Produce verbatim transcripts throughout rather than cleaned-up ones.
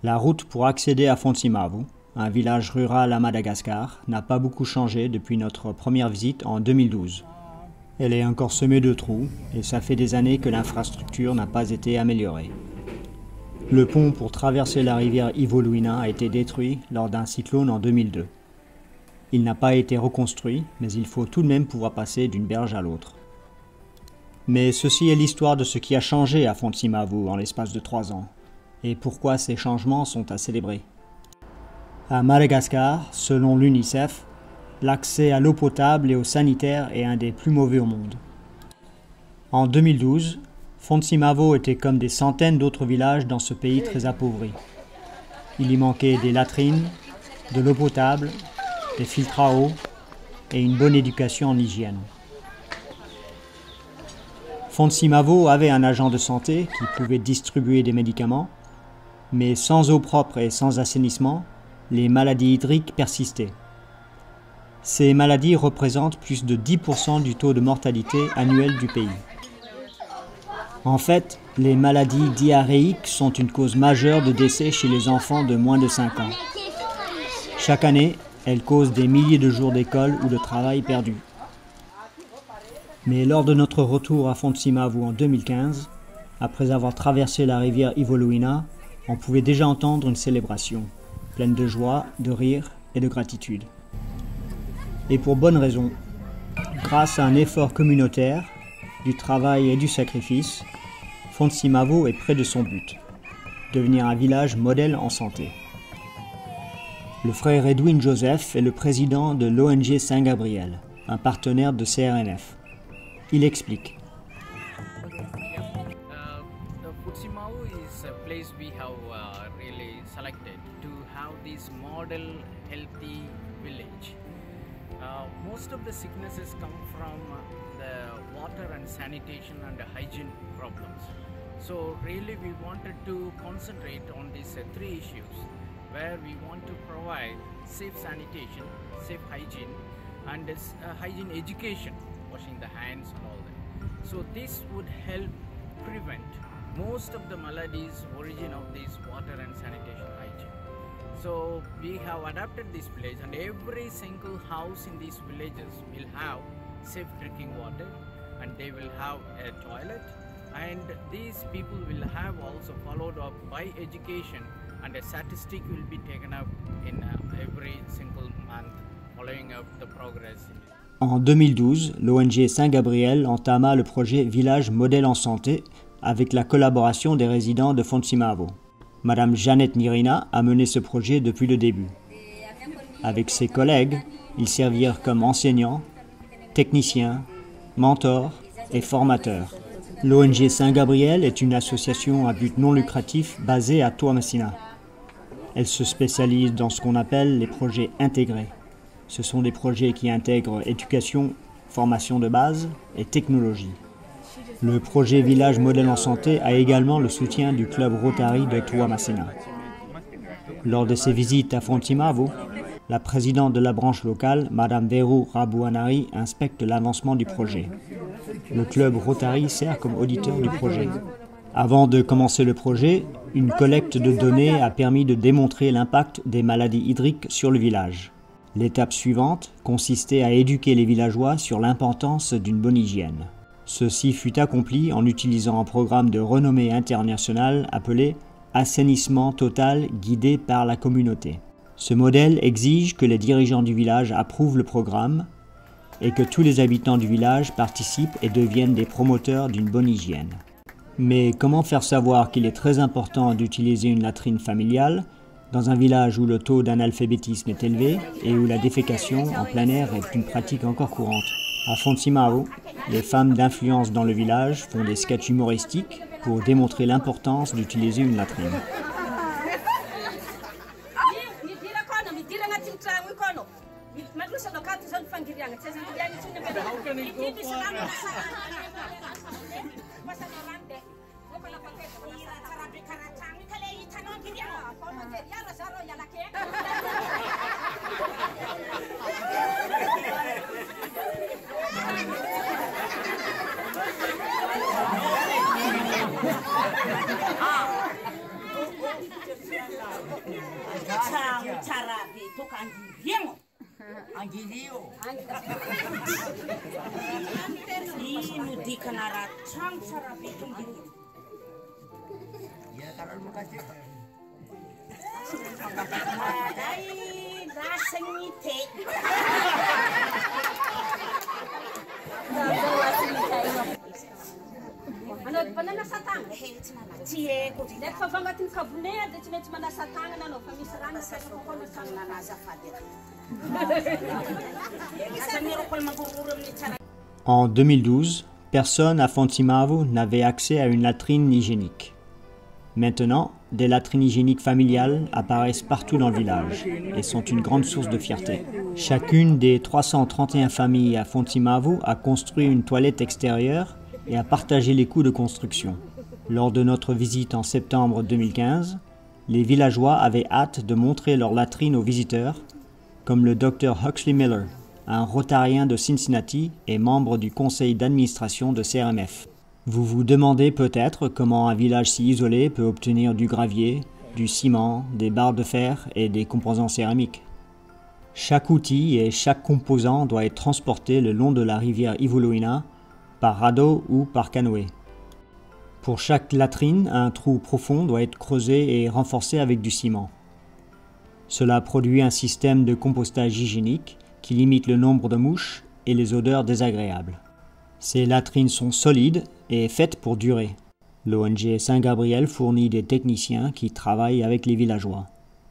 La route pour accéder à Fontsimavu, un village rural à Madagascar, n'a pas beaucoup changé depuis notre première visite en deux mille douze. Elle est encore semée de trous et ça fait des années que l'infrastructure n'a pas été améliorée. Le pont pour traverser la rivière Ivoluina a été détruit lors d'un cyclone en deux mille deux. Il n'a pas été reconstruit, mais il faut tout de même pouvoir passer d'une berge à l'autre. Mais ceci est l'histoire de ce qui a changé à Fontsimavu en l'espace de trois ans, et pourquoi ces changements sont à célébrer. À Madagascar, selon l'UNICEF, l'accès à l'eau potable et au sanitaire est un des plus mauvais au monde. En deux mille douze, Fontsimavu était comme des centaines d'autres villages dans ce pays très appauvri. Il y manquait des latrines, de l'eau potable, des filtres à eau et une bonne éducation en hygiène. Fontsimavu avait un agent de santé qui pouvait distribuer des médicaments, mais sans eau propre et sans assainissement, les maladies hydriques persistaient. Ces maladies représentent plus de dix pour cent du taux de mortalité annuel du pays. En fait, les maladies diarrhéiques sont une cause majeure de décès chez les enfants de moins de cinq ans. Chaque année, elles causent des milliers de jours d'école ou de travail perdus. Mais lors de notre retour à Fontsimavu en deux mille quinze, après avoir traversé la rivière Ivoluina, on pouvait déjà entendre une célébration, pleine de joie, de rire et de gratitude. Et pour bonne raison. Grâce à un effort communautaire, du travail et du sacrifice, Fontsimavu est près de son but, devenir un village modèle en santé. Le frère Edwin Joseph est le président de l'O N G Saint-Gabriel, un partenaire de C R N F. Il explique. Fontsimavu is a place we have uh, really selected to have this model healthy village. Uh, most of the sicknesses come from uh, the water and sanitation and hygiene problems. So really we wanted to concentrate on these uh, three issues where we want to provide safe sanitation, safe hygiene and uh, hygiene education, washing the hands and all that. So this would help prevent most of the maladies origin of this water and sanitation hygiene. So we have adapted this village and every single house in these villages will have safe drinking water and they will have a toilet and these people will have also followed up by education and a statistic will be taken up in uh, every single month following up the progress. En deux mille douze, l'O N G Saint-Gabriel entama le projet Village modèle en santé avec la collaboration des résidents de Fontsimavu. Madame Jeannette Mirina a mené ce projet depuis le début. Avec ses collègues, ils servirent comme enseignants, techniciens, mentors et formateurs. L'O N G Saint-Gabriel est une association à but non lucratif basée à Toamasina. Elle se spécialise dans ce qu'on appelle les projets intégrés. Ce sont des projets qui intègrent éducation, formation de base et technologie. Le projet Village modèle en santé a également le soutien du club Rotary de Toamasina. Lors de ses visites à Fontsimavu, la présidente de la branche locale, Madame Veru Rabuanari, inspecte l'avancement du projet. Le club Rotary sert comme auditeur du projet. Avant de commencer le projet, une collecte de données a permis de démontrer l'impact des maladies hydriques sur le village. L'étape suivante consistait à éduquer les villageois sur l'importance d'une bonne hygiène. Ceci fut accompli en utilisant un programme de renommée internationale appelé « Assainissement total guidé par la communauté ». Ce modèle exige que les dirigeants du village approuvent le programme et que tous les habitants du village participent et deviennent des promoteurs d'une bonne hygiène. Mais comment faire savoir qu'il est très important d'utiliser une latrine familiale dans un village où le taux d'analphabétisme est élevé et où la défécation en plein air est une pratique encore courante? À Fontsimavu, les femmes d'influence dans le village font des sketchs humoristiques pour démontrer l'importance d'utiliser une latrine. En deux mille douze, personne à Fontimavo n'avait accès à une latrine hygiénique. Maintenant, des latrines hygiéniques familiales apparaissent partout dans le village et sont une grande source de fierté. Chacune des trois cent trente et un familles à Fontimavo a construit une toilette extérieure et a partagé les coûts de construction. Lors de notre visite en septembre deux mille quinze, les villageois avaient hâte de montrer leur latrine aux visiteurs, comme le docteur Huxley Miller, un rotarien de Cincinnati et membre du conseil d'administration de C R M F. Vous vous demandez peut-être comment un village si isolé peut obtenir du gravier, du ciment, des barres de fer et des composants céramiques. Chaque outil et chaque composant doit être transporté le long de la rivière Ivuluina par radeau ou par canoë. Pour chaque latrine, un trou profond doit être creusé et renforcé avec du ciment. Cela produit un système de compostage hygiénique qui limite le nombre de mouches et les odeurs désagréables. Ces latrines sont solides et faites pour durer. L'O N G Saint-Gabriel fournit des techniciens qui travaillent avec les villageois.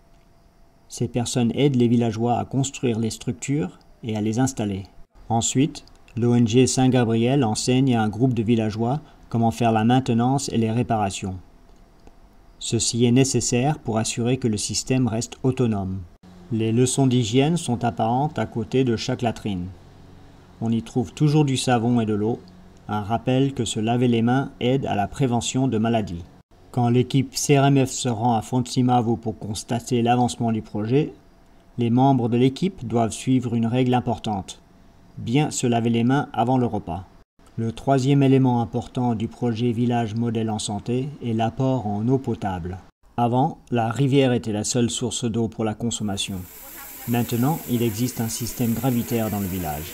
Ces personnes aident les villageois à construire les structures et à les installer. Ensuite, l'O N G Saint-Gabriel enseigne à un groupe de villageois comment faire la maintenance et les réparations. Ceci est nécessaire pour assurer que le système reste autonome. Les leçons d'hygiène sont apparentes à côté de chaque latrine. On y trouve toujours du savon et de l'eau, un rappel que se laver les mains aide à la prévention de maladies. Quand l'équipe C R M F se rend à Fontimavo pour constater l'avancement du projet, les membres de l'équipe doivent suivre une règle importante: bien se laver les mains avant le repas. Le troisième élément important du projet Village Modèle en Santé est l'apport en eau potable. Avant, la rivière était la seule source d'eau pour la consommation. Maintenant, il existe un système gravitaire dans le village.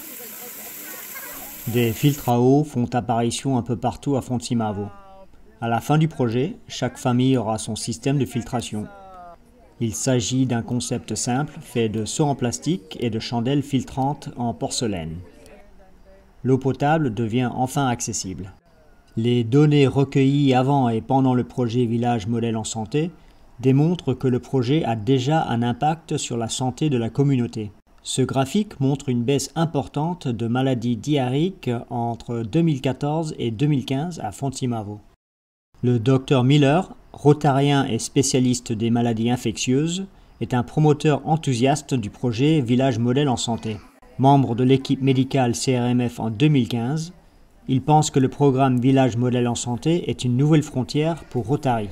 Des filtres à eau font apparition un peu partout à Fontimavo. À la fin du projet, chaque famille aura son système de filtration. Il s'agit d'un concept simple fait de seaux en plastique et de chandelles filtrantes en porcelaine. L'eau potable devient enfin accessible. Les données recueillies avant et pendant le projet Village Modèle en Santé démontrent que le projet a déjà un impact sur la santé de la communauté. Ce graphique montre une baisse importante de maladies diarrhéiques entre deux mille quatorze et deux mille quinze à Fontimavo. Le docteur Miller, rotarien et spécialiste des maladies infectieuses, est un promoteur enthousiaste du projet Village Modèle en Santé. Membre de l'équipe médicale C R M F en deux mille quinze, il pense que le programme Village Modèle en Santé est une nouvelle frontière pour Rotary.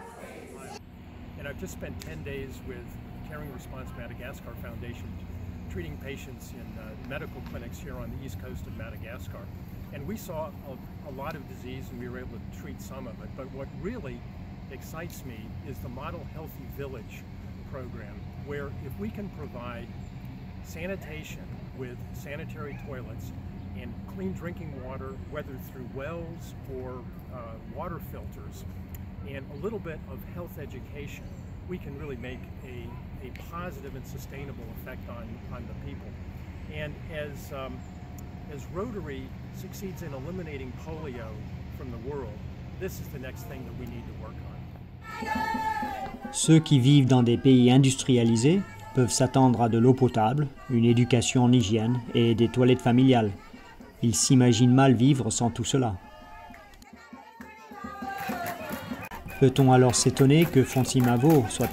Treating patients in uh, medical clinics here on the east coast of Madagascar. And we saw a, a lot of disease and we were able to treat some of it. But what really excites me is the Model Healthy Village program, where if we can provide sanitation with sanitary toilets and clean drinking water, whether through wells or uh, water filters, and a little bit of health education, we can really make a, a positive and sustainable effect on, on the people. And as, um, as Rotary succeeds in eliminating polio from the world, this is the next thing that we need to work on. Ceux qui vivent dans des pays industrialisés peuvent s'attendre à de l'eau potable, une éducation en hygiène et des toilettes familiales. Ils s'imaginent mal vivre sans tout cela. Peut-on alors s'étonner que Fontimavo soit en fête ?